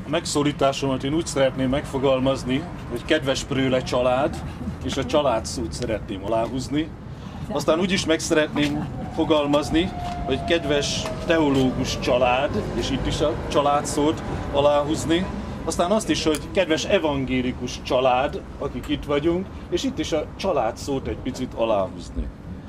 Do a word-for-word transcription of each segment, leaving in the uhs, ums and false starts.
megszólításomat én úgy szeretném megfogalmazni, hogy kedves Prőle család, és a család szót szeretném aláhúzni. Aztán úgy is meg szeretném fogalmazni, hogy kedves teológus család, és itt is a család szót aláhúzni. Aztán azt is, hogy kedves evangélikus család, akik itt vagyunk, és itt is a család szót egy picit aláhúzni.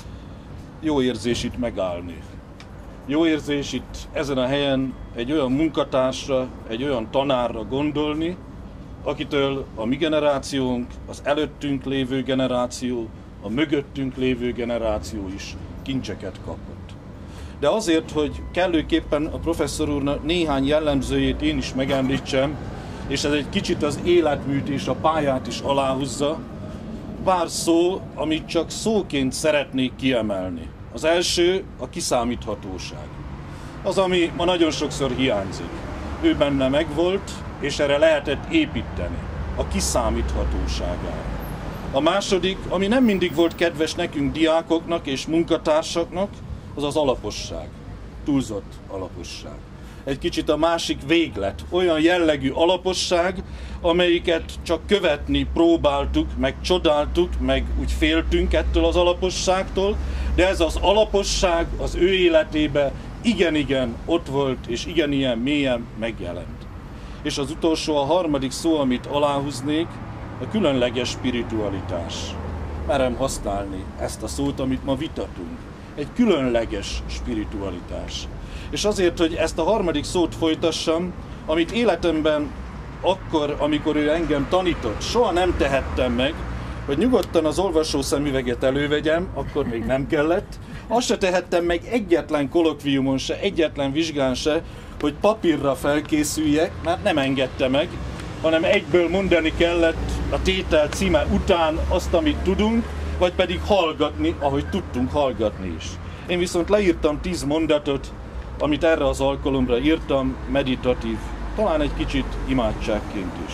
Jó érzés itt megállni. Jó érzés itt ezen a helyen egy olyan munkatársra, egy olyan tanárra gondolni, akitől a mi generációnk, az előttünk lévő generáció, a mögöttünk lévő generáció is kincseket kapott. De azért, hogy kellőképpen a professzor úrnak néhány jellemzőjét én is megemlítsem, és ez egy kicsit az életműt és a pályát is aláhúzza, pár szó, amit csak szóként szeretnék kiemelni. Az első a kiszámíthatóság. Az, ami ma nagyon sokszor hiányzik. Ő benne megvolt, és erre lehetett építeni. A kiszámíthatóságára. A második, ami nem mindig volt kedves nekünk diákoknak és munkatársaknak, az az alaposság. Túlzott alaposság. Egy kicsit a másik véglet. Olyan jellegű alaposság, amelyiket csak követni próbáltuk, meg csodáltuk, meg úgy féltünk ettől az alaposságtól, de ez az alaposság az ő életében igen-igen ott volt, és igen-ilyen mélyen megjelent. És az utolsó, a harmadik szó, amit aláhúznék, a különleges spiritualitás. Merem használni ezt a szót, amit ma vitatunk. Egy különleges spiritualitás. És azért, hogy ezt a harmadik szót folytassam, amit életemben akkor, amikor ő engem tanított, soha nem tehettem meg, hogy nyugodtan az olvasó szemüveget elővegyem, akkor még nem kellett. Azt se tehettem meg egyetlen kolokviumon se, egyetlen vizsgán se, hogy papírra felkészüljek, mert nem engedte meg, hanem egyből mondani kellett a tétel címe után azt, amit tudunk, vagy pedig hallgatni, ahogy tudtunk hallgatni is. Én viszont leírtam tíz mondatot, amit erre az alkalomra írtam, meditatív, talán egy kicsit imádságként is.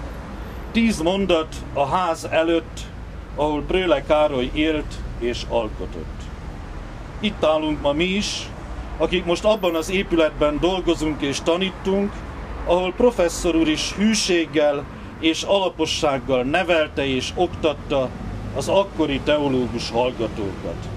Tíz mondat a ház előtt, ahol Prőle Károly élt és alkotott. Itt állunk ma mi is, akik most abban az épületben dolgozunk és tanítunk, ahol professzor úr is hűséggel és alapossággal nevelte és oktatta az akkori teológus hallgatókat.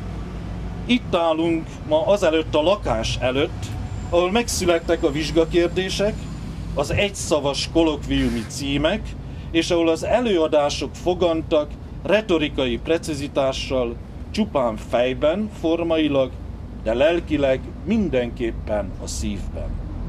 Itt állunk ma azelőtt a lakás előtt, ahol megszülettek a vizsgakérdések, az egyszavas kolokviumi címek, és ahol az előadások fogantak retorikai precizitással, csupán fejben, formailag, de lelkileg mindenképpen a szívben.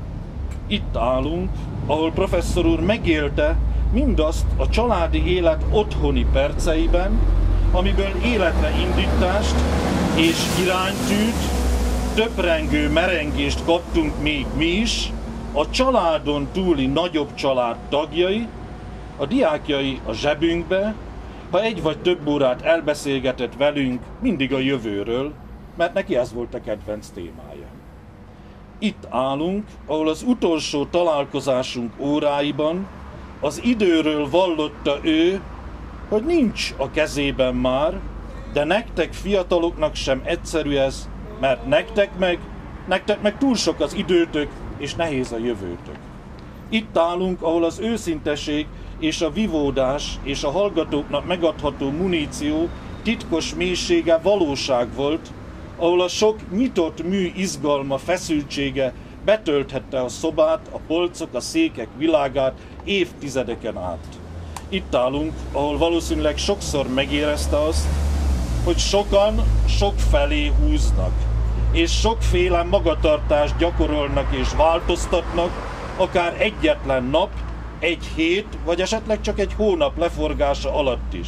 Itt állunk, ahol professzor úr megélte mindazt a családi élet otthoni perceiben, amiből életre indítást és iránytűt, töprengő merengést kaptunk még mi is, a családon túli nagyobb család tagjai, a diákjai a zsebünkbe, ha egy vagy több órát elbeszélgetett velünk mindig a jövőről, mert neki ez volt a kedvenc témája. Itt állunk, ahol az utolsó találkozásunk óráiban az időről vallotta ő, hogy nincs a kezében már, de nektek fiataloknak sem egyszerű ez, mert nektek meg, nektek meg túl sok az időtök, és nehéz a jövőtök. Itt állunk, ahol az őszinteség és a vivódás és a hallgatóknak megadható muníció titkos mélysége valóság volt, ahol a sok nyitott mű izgalma, feszültsége betölthette a szobát, a polcok, a székek világát évtizedeken át. Itt állunk, ahol valószínűleg sokszor megérezte azt, hogy sokan sok felé húznak, és sokféle magatartást gyakorolnak és változtatnak, akár egyetlen nap, egy hét, vagy esetleg csak egy hónap leforgása alatt is.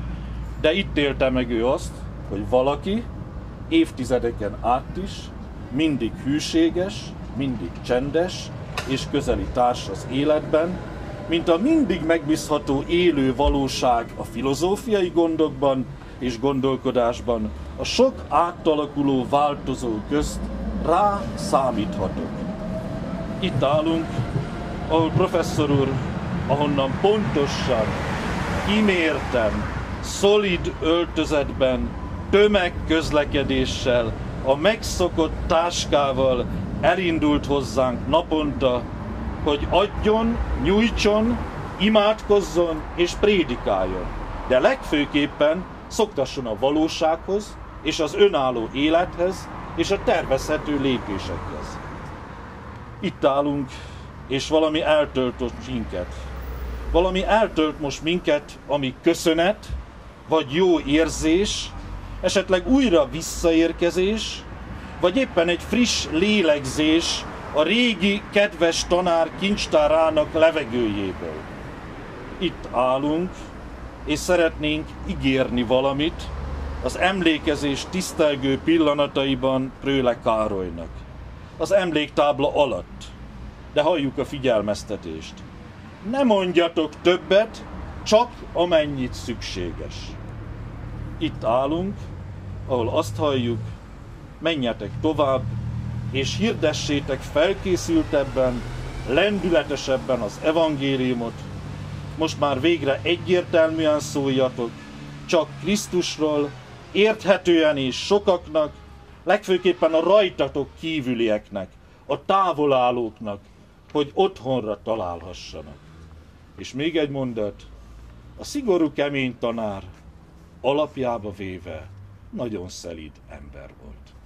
De itt élte meg ő azt, hogy valaki évtizedeken át is mindig hűséges, mindig csendes és közeli társ az életben, mint a mindig megbízható élő valóság a filozófiai gondokban és gondolkodásban, a sok átalakuló változó közt rá számíthatok. Itt állunk, ahol professzor úr, ahonnan pontosan, kimérten, szolid öltözetben, tömegközlekedéssel, a megszokott táskával elindult hozzánk naponta, hogy adjon, nyújtson, imádkozzon és prédikáljon, de legfőképpen szoktasson a valósághoz és az önálló élethez és a tervezhető lépésekhez. Itt állunk, és valami eltölt most minket. Valami eltölt most minket, ami köszönet, vagy jó érzés, esetleg újra visszaérkezés, vagy éppen egy friss lélegzés a régi, kedves tanár kincstárának levegőjéből. Itt állunk, és szeretnénk ígérni valamit az emlékezés tisztelgő pillanataiban Pröhle Károlynak, az emléktábla alatt. De halljuk a figyelmeztetést. Ne mondjatok többet, csak amennyit szükséges. Itt állunk, ahol azt halljuk, menjetek tovább, és hirdessétek felkészültebben, lendületesebben az evangéliumot. Most már végre egyértelműen szóljatok, csak Krisztusról, érthetően és sokaknak, legfőképpen a rajtatok kívülieknek, a távolállóknak, hogy otthonra találhassanak. És még egy mondat, a szigorú kemény tanár alapjába véve nagyon szelíd ember volt.